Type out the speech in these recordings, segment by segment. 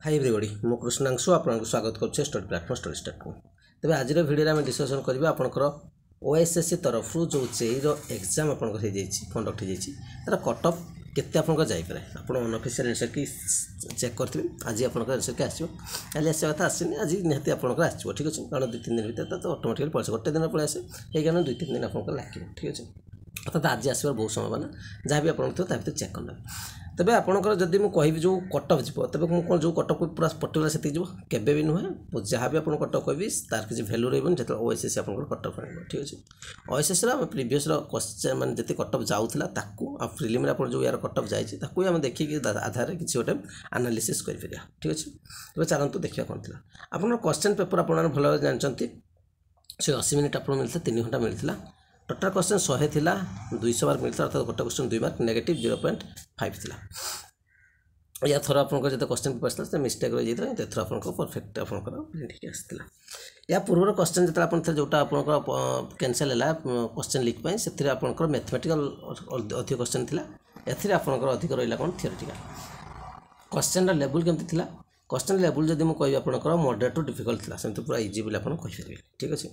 Hi everybody मो कृष्णांशु आपको स्वागत करुच्छे स्टडी प्लाटफॉर्म स्टडी स्टार्ट को तेज आज भिडियो आम डिस्कसन करवा आपंकर ओएसएससी तरफ जो जेईर एग्जाम आप कंडक्ट हो तार कट अफ केते आप जापे आप अनऑफिशियल आंसर की चेक करेंगे आज आप आंसर की आसो कल आसा कथा आसनी आज निहती आपंकर आसो ठीक अच्छे कारण 2-3 दिन भर तो ऑटोमेटिकली पड़े गोटे दिन पड़े आसे ये 2-3 दिन आप लगे ठीक अच्छे अर्थात आज आसबार बहुत संभावना जहाँ भी आप चेक करना तेज आपंकर जदि मुझे जो कटअफ जीव तेज मुझे जो कटअफ पूरा पर्टिकुलर से केवे भी नुहे जहाँ भी आप कटअफ कहि तार किसी भैल्यू रही जो ओएसएससी आप कटअफ आने ठीक अच्छे ओएसएससी आम प्रीवियस क्वेश्चन मैंने जिते कटअफ जाऊला प्रिलिम आप जो यार कटअफ जाइए आम देखिए आधार किसी गोटे एनालिसिस कर ठीक अच्छे तेज चलते देखा कौन थी आप क्वेश्चन पेपर आप भल भाव जानते से 80 मिनट आप मिलता 3 घंटा मिलता टोटाल क्वेश्चन 100 थिला 200 मार्क मिलता अर्थात गोटे क्वेश्चन 2 मार्क नेगेटिव 0.5 थिला या थोड़ा आपंकर जो क्वेश्चन पेपर आसा मिस्टेक रही जाता थर आप परफेक्ट आपंकर आसाला या पूर्व क्वेश्चन जो आप जोटा आप कैनसल है क्वेश्चन लीक से आपंकर मैथमेटिकल अधिक क्वेश्चन थिला एथिरे आपंकर अधिक रहा कौन थियोरेटिकल क्वेश्चन लेवल केमती थिला क्वेश्चन लेवल जब मुझे आपंकर मॉडरेट टू डिफिकल्ट थिला सेमती पूरा इजी बोली आप कहीपर ठीक अच्छे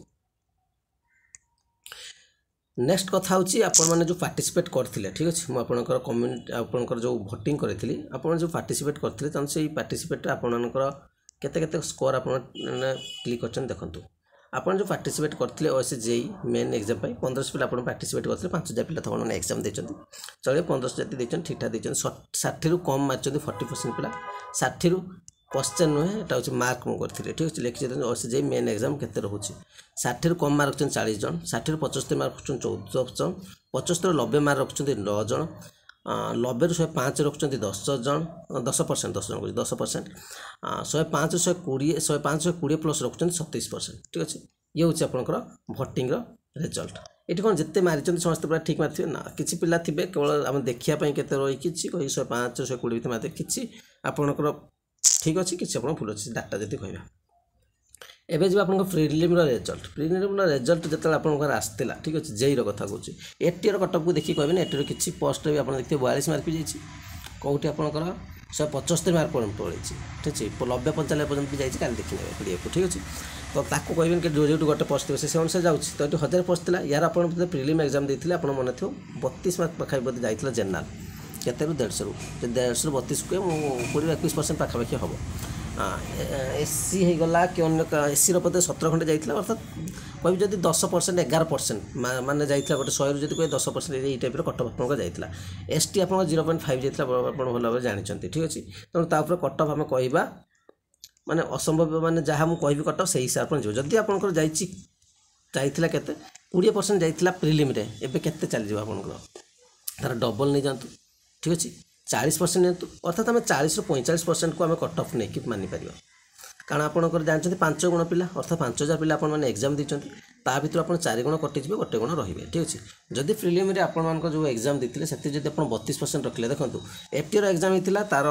नेक्स्ट कथा हूँ आपने जो पार्टिसिपेट करते ठीक अच्छे मुझे कम्युनिटी आपंकर जो भोटिंग करी आप जो पार्टिसिपेट करते तो से पार्टिसिपेट आपंकर केते स्कोर आप क्लिक कर देखूँ आप जो पार्टिसिपेट करते ओएसएससी जेई मेन एग्जाम 1500 पिला पार्टिसिपेट करते 5000 पिला तो एग्जाम देते चलिए 1500 जति देते ठीक ठाक देते 60 रु कम मार्च 40% पिला 60 रु क्वेश्चन नुहे यहाँ हूँ मार्क मुझे करी ठीक अच्छे लिखी ओएसएससी जेई मेन एग्जाम के रोचे 60 रु कम मार्क रखते 40 जन 60 रु 75 मार्क रखते 14 जन 75 रु 90 मार्क रखते 9 जन 90 रु 105 रखते 10 जन 10% 10 जन 10% 105 120 105 120 प्लस रखते 27% ठीक अच्छे ये हूँ आपंकर भोटिंग रिजल्ट ये कौन जिते मारी समस्त पूरा ठीक मारी ना किसी पिला थे केवल आम देखापी के रही कि 105 120 मारे कि आपंकर ठीक अच्छे किसी आप भूल अच्छे डाटा जब कह एवं जी आप प्रिलिम रिजल्ट जो आपंकर आसाला ठीक अच्छे जेईर कथा कौन एटीर कटअप को देखिए कहबे एटीर किसी पोस्ट भी आप देखते 42 मार्क भी जाइए कौटी आपंकर 175 मार्क पड़े ठीक अच्छे 90-95 पर्यटन भी जाइए कल देखिए पीडीएफ ठीक अच्छे तो ताको कहबे कि जो जो गोटे पोस्ट से अनुसार जाऊँगी तो ये 1000 पोस्ट था यार आप प्रिलिम एग्जाम देते आप मन थो 32 मार्क पाखा बोधे जाइए जेनराल केते 150 रु 150 रु 32 को 20-21% पाखापाखि हम एससी होगला कि अन्य एससी रपदे 17 खंडे जाइए अर्थात कह जब 10% 11% माने जाइए गोटे 100 रु कह 10% ये टाइप कटअफ आपको जाइए एसटी आप 0.5 जाइए भल भाव जानते ठीक अच्छे तेणु तापर कटअफ आम कह माने असंभव माने जहाँ मुझे कह कटअफ से हिसाब से जदि आपंकर जाइए केते 20% जाइए प्रिलिम रे एबे केते चली आपंकर तार डबल नहीं जातु ठीक अच्छे 40% नहीं अर्थात आम 40 रु 45% को आम कटअफ नहीं मानिपर कारण आपंकर जानते 5 गुण पिला अर्थात 5000 पिला आपने एग्जाम देते ता भर आप 4 गुण कटिजे गोटे गुण रे ठीक अच्छे जदि प्रिलिम रे आपन जो एग्जाम देते से जब आप 32% रखिले देखो एफटीआर एग्जाम होता तार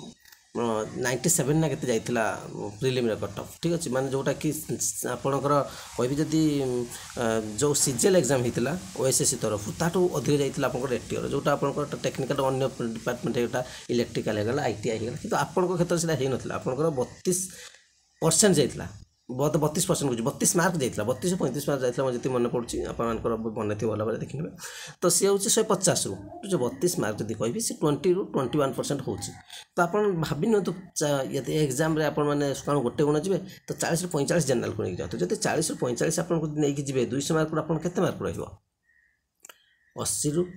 97 ना के जाइला प्रिलिम रे कटअफ ठीक अच्छे माने जोटा कि आपणकर कहि जदि जो सीजीएल एग्जाम होता ओएसएससी तरफ ताठू अधिक जाइला आपंकर एटीआर जोटा आपंकर टेक्निकल अन्य डिपार्टमेंट होता इलेक्ट्रिकल होगा आईटीआई होगा किंतु आपंकर क्षेत्र से होता आपंकर 32% जाइला 32% कुछ 32 मार्क जाइए 32-35 मार्क जाइए मुझे जी मन पड़ी आपर मन थी भल भाव देखिए तो सी हूँ 150 रु जो 32 मार्क जब कहि से 20 रु 21% हो तो आप भावी नियंतु ये एग्जाम मैंने कौन गोटे गुण जी तो 40 रु 45 जेनराल को लेकिन जाते जब 40 रु 45 आपको नहीं जी 200 मार्क आप केते मार्क रहा 80 रु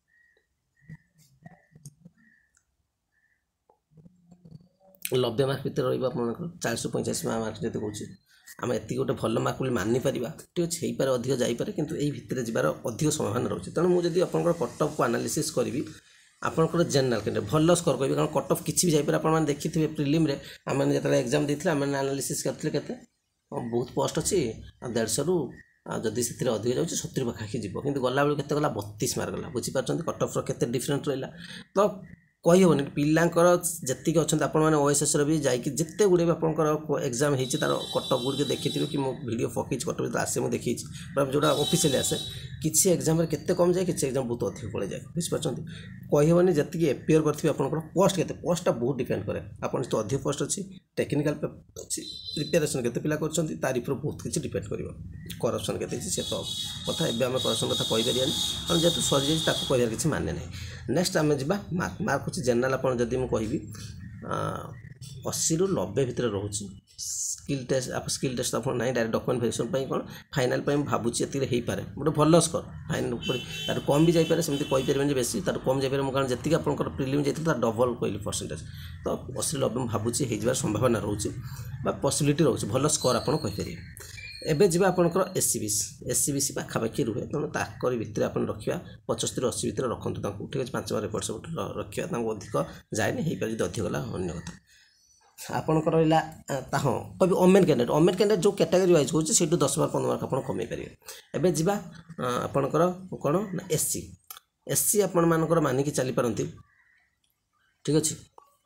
90 मार्क भितर रहा 40 रु 45 मार्क जब कौन आम एति गोटे भल मार्क बोली मानिपर ठीक अच्छे हो अधिक जापे कि यही भितर जबार अधिक संभावना रोचे तेणु मुझे आपंकर कटअफ को एनालिसिस करी आपंकर जेनराल कैंडिडेट भल स्कोर कह कारण कटअफ किसी भी जापे आप देखिए प्रिलिम रे आम जो एग्जाम देते आम एनालिसिस करते के बहुत पोस्ट अच्छी 150 रु जदि से अधिक जाऊँगी 70 पाखापाखि जीव कि गला बेलू के गला 32 मार्क गला बुझीपार कटअफ्र के डिफरेन्ट रहा तो कहीहबनी पिलांकर जी अच्छा आपण मैंने ओएसएस भी जाकि जिते गुड़े भी आपंकर एग्जाम होती तार कटअप गुड़ देखिए कि वीडियो पकई कटअप आसे मुझे देखी जोटा ऑफिशियली आसे किसी एग्जाम केते कम जाए किसी एग्जाम बहुत अधिक पड़े जाए बुझीपार कहीहबनी जी एपियर करेंगे आपंकर पोस्ट के पोस्टा बहुत डिपेंड करे आप जो अधिक पोस्ट अच्छी टेक्निकल अच्छी प्रिपेरेसन के पिला कर तार बहुत किसी डिपेंड कर करप्शन के सी तो कथा एवं आम करप्शन कथा कहीपर कारण जेहतु सरी जाए कह किसी माने ना नेक्स्ट आम जा मार्क मार्क हूँ जेनराल आपड़ी मुझे कहि 80 ରୁ 90 भितर रोचे स्किल टेस्ट आप ना डायरेक्ट डॉक्यूमेंट वेरिफिकेशन कौन फाइनाल भावुँ ये हो पाए गोटे भल स्कोर फाइनाल तार कम भी जापे सेमती कहीपर बेसी तार कम जापे कारण जी आप प्रिलिम जाता डबल कहली परसेंटेज तो 80 ରୁ 90 भावुँ हो संभावना रोचे पॉसिबिलिटी रोचे भल स्कोर आप कहीपर एबे जी आपंकर एससीबीसी पाखापाखि रुहे तेणु ताकरी भितर आप रखा 75 ରୁ 80 भितर रखुद ठीक है 5 रिपोर्ट सब रखा अधिक जाए हो पारे अधिक गला अन्य कथा आपंकर रहा हाँ कभी ओमेन कैंडिडेट जो कैटेगरी वाइज हो 10 मार्क 15 मार्क आप कमे पारे एबे जी आपंकर कौन ना एससी आपण मानकर मानिकी चली पारती ठीक अच्छे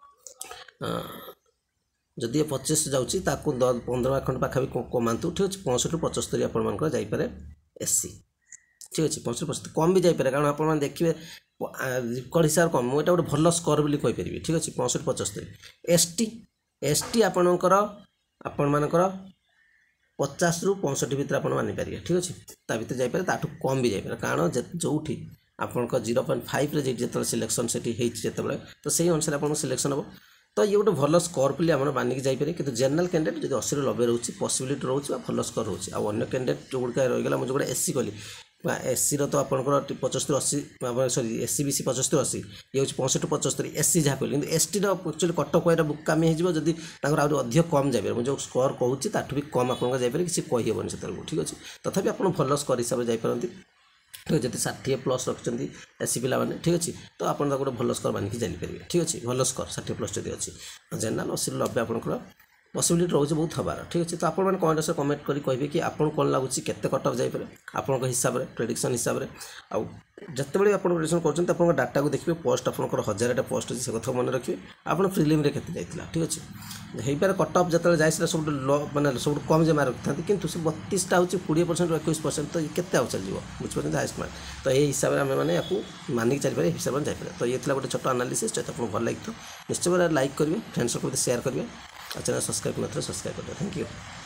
जदि 25 जाऊँगी 15 मार्क खंड पाखा कमातु ठीक अच्छे 65 ରୁ 75 आपर जापे एससी ठीक अच्छे 65 ରୁ 75 कम भी जापे कारण आप देखिए रिकॉर्ड हिसाब कम मुझे गोटे भल स्कोर बोली कहीपर ठीक अच्छे 65 ରୁ 75 एसटी आपणकर आपण मानकर 50 ରୁ 65 भितर आप मानिपारे ठीक अच्छे ता भितर जापे ताठू कम भी जापे कारण जो आपंक 0.5 जो सिलेक्शन से होते तो सही अनुसार आप सिलेक्शन हम तो ये गोटे भल स्कोर बोली आम मानिक जापे कि जनरल कैंडिडेट जो 80 ରୁ 90 रोचे पॉसिबिलिटी रोचे भल स्कोर रोचे अन्य कैंडिडेट जो गुड़ा रहीगला मुझे गोटे एससी कली एससी तो आपंकर 75 ରୁ 80 सॉरी एससीबीसी 75 ରୁ 80 ये 65 ରୁ 75 एससी जहाँ कहली एसटी एक्चुअली कटअप वाइड बुकामी होदी अधिक कम जाए मुझे स्कोर कहूँ ताठू भी कम आप जापे किसी कहीहबनी से ठीक अच्छे तथापि आप भल स्कोर हिसाब से जापारती ठीक है जब 60+ रखिंट एससी पिला ठीक अच्छे तो आप गोटे भल स्कोर मानिक जापर ठीक अच्छे भल स्कोर 60+ जब अच्छी जेनराल 80 ରୁ 90 आपंकर पॉसिबिलिटी रोचे बहुत हबार ठीक अच्छे तो आप कमेंट से कमेंट करी कहे कि आपको कौन लगुच केते कटअप जापे आप हिसाब से प्रेडिक्शन हिसाब से आउ जिते आप प्रेडिक्शन कर डाटा को देखिए पोस्ट आपंकर 1000टा पोस्ट अच्छे से कथा मन रखिए आप प्रिलिम रे केते जाइतिला ठीक अच्छे हो पारे कटअप जो जाए सब माने सब कम जमा रखी कि 32टा हूँ 20% ରୁ 21% तो केते आउ चलिए बुझे हाइस्ट मार्क तो ये हिसाब से आम मैंने या मानिक चलिए हिसाब से जापे तो ये गोटे छोट एनालिसिस जो आपको भल लगी निश्चय भाव लाइक करेंगे फ्रेंड्स सहित शेयर करेंगे और चैनल सब्सक्राइब करते सब्सक्राइब करेंगे थैंक यू।